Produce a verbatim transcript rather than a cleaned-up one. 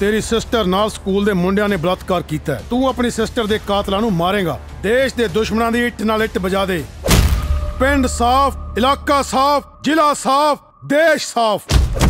तेरी सिस्टर नाल स्कूल दे मुंडियां ने बलात्कार कीता है। तू अपनी सिस्टर दे कातलां नूं मारेगा। देश दे दुश्मनां दी इट नाल इट बजा दे। पिंड साफ, इलाका साफ, जिला साफ, देश साफ।